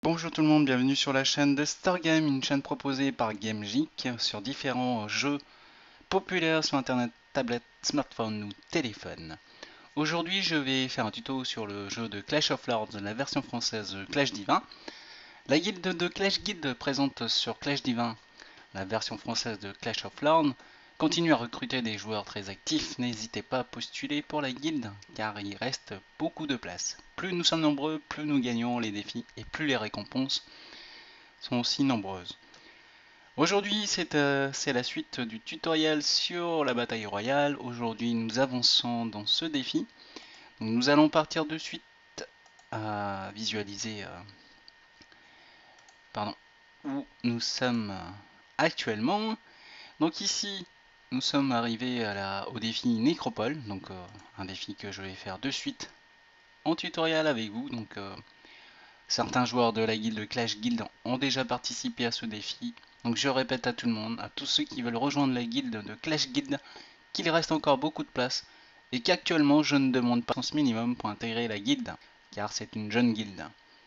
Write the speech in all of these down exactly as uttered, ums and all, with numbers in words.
Bonjour tout le monde, bienvenue sur la chaîne de Stargame, une chaîne proposée par GameGeek sur différents jeux populaires sur internet, tablette, smartphone ou téléphone. Aujourd'hui je vais faire un tuto sur le jeu de Clash of Lords, la version française Clash Divin. La guilde de Clash Guild présente sur Clash Divin, la version française de Clash of Lords, continue à recruter des joueurs très actifs. N'hésitez pas à postuler pour la guilde car il reste beaucoup de place. Plus nous sommes nombreux, plus nous gagnons les défis et plus les récompenses sont aussi nombreuses. Aujourd'hui c'est euh, la suite du tutoriel sur la bataille royale. Aujourd'hui nous avançons dans ce défi. Donc, nous allons partir de suite à visualiser euh, pardon, où nous sommes actuellement. Donc ici, nous sommes arrivés à la, au défi Nécropole, donc euh, un défi que je vais faire de suite en tutoriel avec vous. Donc euh, certains joueurs de la guilde Clash Guild ont déjà participé à ce défi. Donc je répète à tout le monde, à tous ceux qui veulent rejoindre la guilde de Clash Guild, qu'il reste encore beaucoup de place et qu'actuellement je ne demande pas ce minimum pour intégrer la guilde, car c'est une jeune guilde.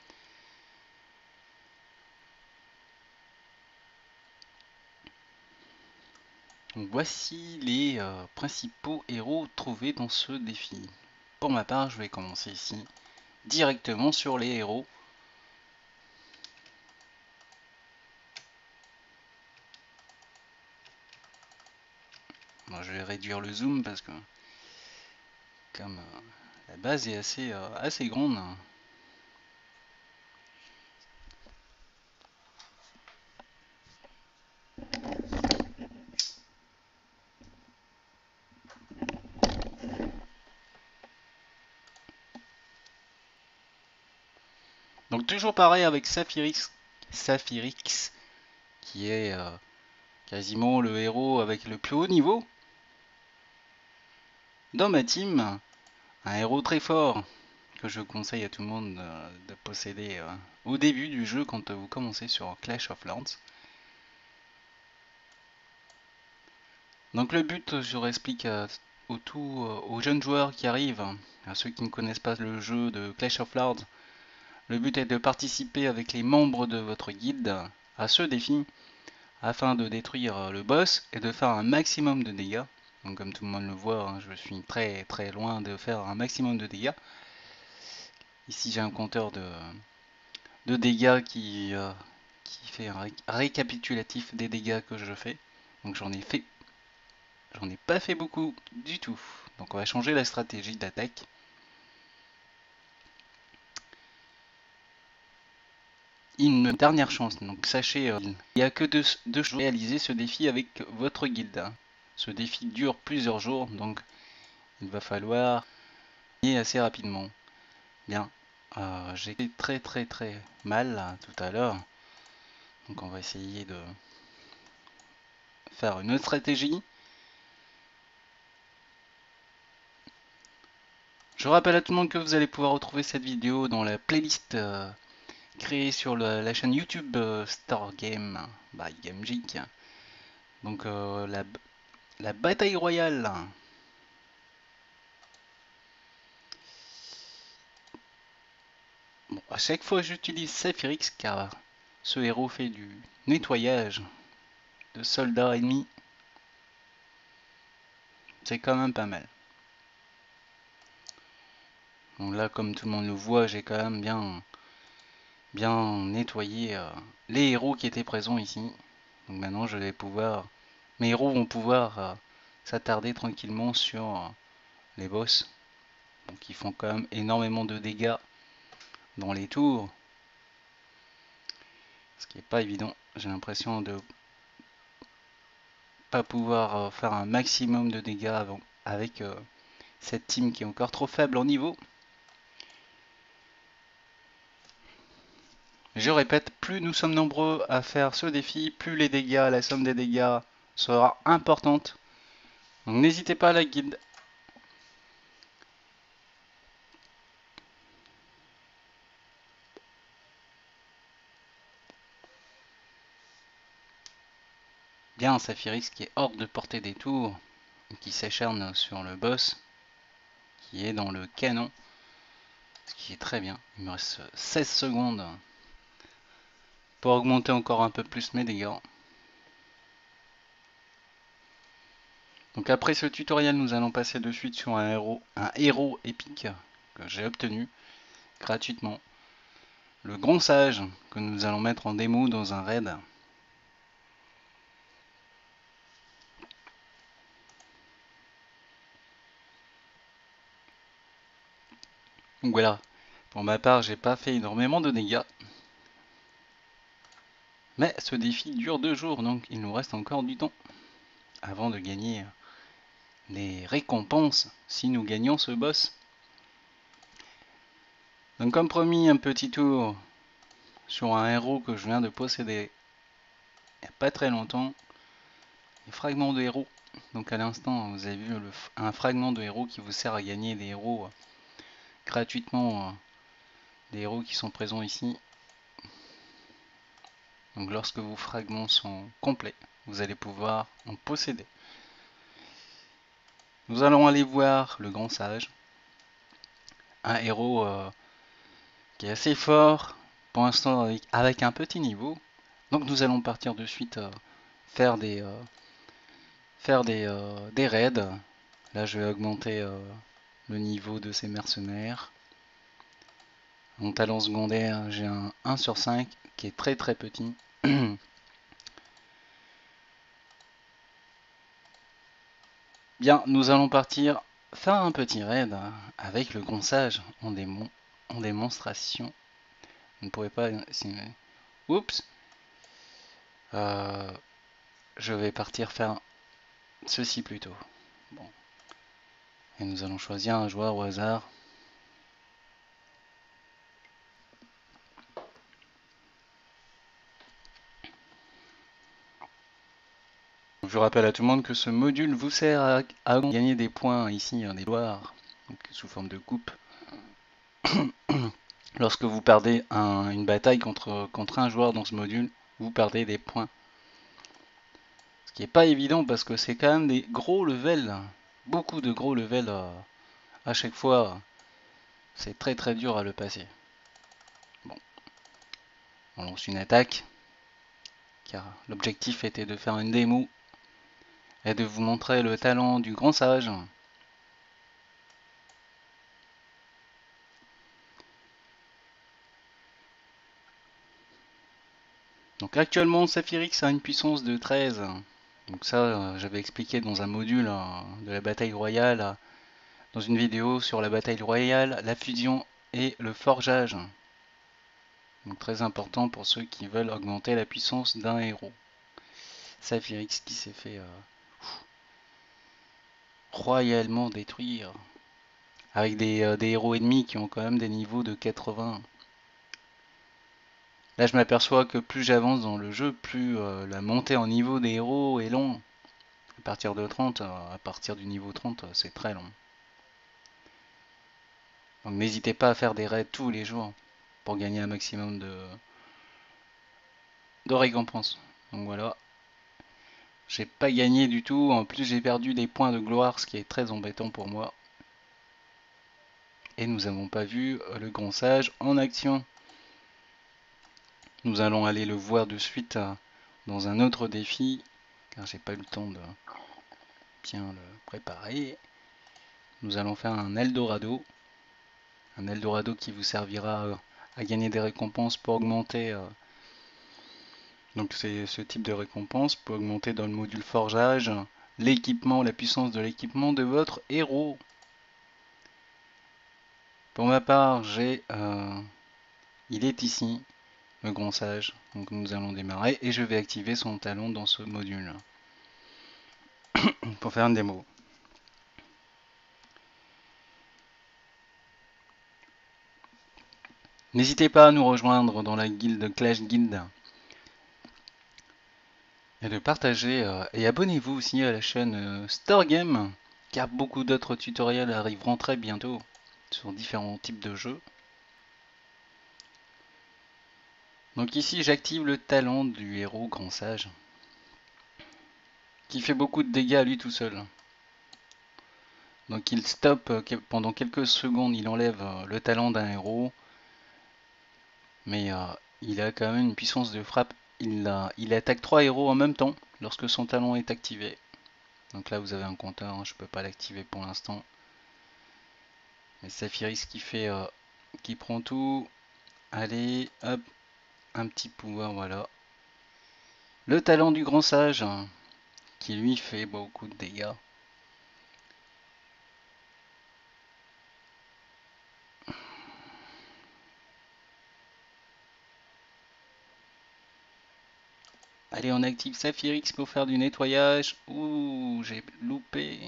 Donc voici les euh, principaux héros trouvés dans ce défi. Pour ma part, je vais commencer ici directement sur les héros. Bon, je vais réduire le zoom parce que comme euh, la base est assez, euh, assez grande. Donc toujours pareil avec Saphirix, Saphirix qui est euh, quasiment le héros avec le plus haut niveau dans ma team. Un héros très fort que je conseille à tout le monde euh, de posséder euh, au début du jeu quand vous commencez sur Clash of Lords. Donc le but, je réexplique à, aux, tout, euh, aux jeunes joueurs qui arrivent, à ceux qui ne connaissent pas le jeu de Clash of Lords. Le but est de participer avec les membres de votre guilde à ce défi afin de détruire le boss et de faire un maximum de dégâts. Donc comme tout le monde le voit, hein, je suis très très loin de faire un maximum de dégâts. Ici j'ai un compteur de, de dégâts qui, euh, qui fait un ré récapitulatif des dégâts que je fais. Donc j'en ai fait, j'en ai pas fait beaucoup du tout. Donc on va changer la stratégie d'attaque. Une dernière chance, donc sachez, euh, il n'y a que deux, deux jours pour réaliser ce défi avec votre guilde. Ce défi dure plusieurs jours, donc il va falloir y aller assez rapidement. Bien, euh, j'ai été très très très mal là, tout à l'heure, donc on va essayer de faire une autre stratégie. Je rappelle à tout le monde que vous allez pouvoir retrouver cette vidéo dans la playlist euh, créée sur le, la chaîne YouTube euh, Stargame by GameGeek. Donc euh, la, la bataille royale. Bon, à chaque fois j'utilise Saphirix car ce héros fait du nettoyage de soldats ennemis. C'est quand même pas mal. Donc là, comme tout le monde le voit, j'ai quand même bien, bien nettoyé euh, les héros qui étaient présents ici. Donc maintenant, je vais pouvoir, mes héros vont pouvoir euh, s'attarder tranquillement sur euh, les boss. Donc ils font quand même énormément de dégâts dans les tours. Ce qui n'est pas évident. J'ai l'impression de pas pouvoir euh, faire un maximum de dégâts avant, avec euh, cette team qui est encore trop faible en niveau. Je répète, plus nous sommes nombreux à faire ce défi, plus les dégâts, la somme des dégâts sera importante. Donc n'hésitez pas à la guide. Bien, Saphirix qui est hors de portée des tours, qui s'acharne sur le boss, qui est dans le canon, ce qui est très bien. Il me reste seize secondes pour augmenter encore un peu plus mes dégâts. Donc après ce tutoriel, nous allons passer de suite sur un héros, un héros épique que j'ai obtenu gratuitement. Le Grand Sage que nous allons mettre en démo dans un raid. Donc voilà, pour ma part, j'ai pas fait énormément de dégâts. Mais ce défi dure deux jours, donc il nous reste encore du temps avant de gagner les récompenses si nous gagnons ce boss. Donc comme promis, un petit tour sur un héros que je viens de posséder il n'y a pas très longtemps. Les fragments de héros. Donc à l'instant, vous avez vu le, un fragment de héros qui vous sert à gagner des héros euh, gratuitement. Euh, des héros qui sont présents ici. Donc lorsque vos fragments sont complets, vous allez pouvoir en posséder. Nous allons aller voir le Grand Sage. Un héros euh, qui est assez fort, pour l'instant avec, avec un petit niveau. Donc nous allons partir de suite euh, faire des euh, faire des, euh, des raids. Là je vais augmenter euh, le niveau de ces mercenaires. Mon talent secondaire, j'ai un un sur cinq qui est très très petit. Bien, nous allons partir faire un petit raid avec le Grand Sage en, démon, en démonstration. Vous ne pourrez pas... Oups. Euh, je vais partir faire ceci plutôt. Bon. Et nous allons choisir un joueur au hasard. Je rappelle à tout le monde que ce module vous sert à, à gagner des points ici, hein, des gloires, donc sous forme de coupe. Lorsque vous perdez un, une bataille contre, contre un joueur dans ce module, vous perdez des points. Ce qui n'est pas évident parce que c'est quand même des gros levels, beaucoup de gros levels euh, à chaque fois. C'est très très dur à le passer. Bon, on lance une attaque, car l'objectif était de faire une démo et de vous montrer le talent du Grand Sage. Donc actuellement, Saphirix a une puissance de treize. Donc ça, euh, j'avais expliqué dans un module euh, de la bataille royale, euh, dans une vidéo sur la bataille royale, la fusion et le forgeage. Donc très important pour ceux qui veulent augmenter la puissance d'un héros. Saphirix qui s'est fait euh, royalement détruire. Avec des, euh, des héros ennemis qui ont quand même des niveaux de quatre-vingts. Là je m'aperçois que plus j'avance dans le jeu, plus euh, la montée en niveau des héros est long. À partir de trente, à partir du niveau trente, c'est très long. Donc n'hésitez pas à faire des raids tous les jours pour gagner un maximum de, de récompenses. Donc voilà. J'ai pas gagné du tout, en plus j'ai perdu des points de gloire, ce qui est très embêtant pour moi. Et nous n'avons pas vu le Grand Sage en action. Nous allons aller le voir de suite dans un autre défi, car j'ai pas eu le temps de bien le préparer. Nous allons faire un Eldorado. Un Eldorado qui vous servira à gagner des récompenses pour augmenter. Donc c'est ce type de récompense pour augmenter dans le module forgeage l'équipement, la puissance de l'équipement de votre héros. Pour ma part, j'ai, euh, il est ici, le Grand Sage. Donc nous allons démarrer et je vais activer son talon dans ce module pour faire une démo. N'hésitez pas à nous rejoindre dans la guilde Clash Guild et de partager euh, et abonnez-vous aussi à la chaîne euh, Stargame car beaucoup d'autres tutoriels arriveront très bientôt sur différents types de jeux. Donc ici j'active le talent du héros Grand Sage qui fait beaucoup de dégâts à lui tout seul. Donc il stoppe pendant quelques secondes, il enlève le talent d'un héros, mais euh, il a quand même une puissance de frappe. Il, a, il attaque trois héros en même temps lorsque son talent est activé. Donc là vous avez un compteur, hein, je peux pas l'activer pour l'instant. Mais Saphiris qui fait, euh, qui prend tout. Allez, hop, un petit pouvoir, voilà. Le talent du grand sage, hein, qui lui fait beaucoup de dégâts. Allez, on active Saphirix pour faire du nettoyage. Ouh, j'ai loupé.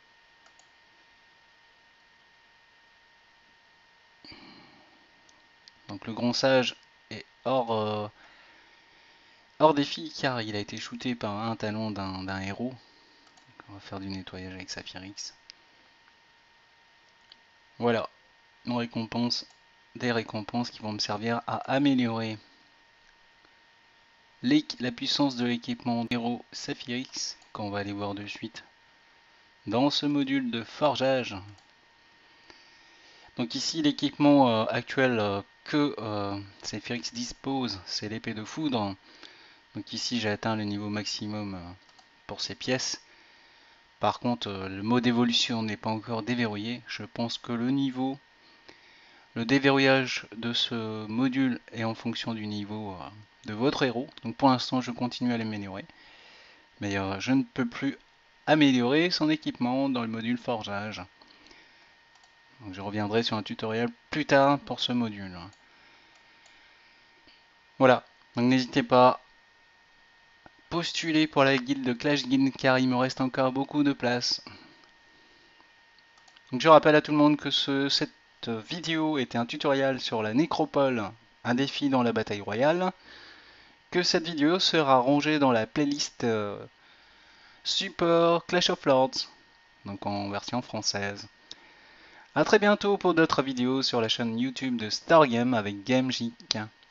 Donc le grand sage est hors, euh, hors défi car il a été shooté par un talon d'un héros. Donc on va faire du nettoyage avec Saphirix. Voilà, nos récompenses, des récompenses qui vont me servir à améliorer la puissance de l'équipement héros Saphirix, qu'on va aller voir de suite dans ce module de forgeage. Donc ici l'équipement euh, actuel euh, que euh, Saphirix dispose, c'est l'épée de foudre. Donc ici j'ai atteint le niveau maximum euh, pour ces pièces. Par contre euh, le mode évolution n'est pas encore déverrouillé. Je pense que le niveau, le déverrouillage de ce module est en fonction du niveau euh, de votre héros. Donc pour l'instant je continue à l'améliorer. Mais euh, je ne peux plus améliorer son équipement dans le module forgeage. Donc je reviendrai sur un tutoriel plus tard pour ce module. Voilà, donc n'hésitez pas, postuler pour la guilde de Clash Guild car il me reste encore beaucoup de place. Donc je rappelle à tout le monde que ce, cette vidéo était un tutoriel sur la nécropole, un défi dans la bataille royale, que cette vidéo sera rangée dans la playlist euh, support Clash of Lords, donc en version française. A très bientôt pour d'autres vidéos sur la chaîne YouTube de Stargame avec GameGeek.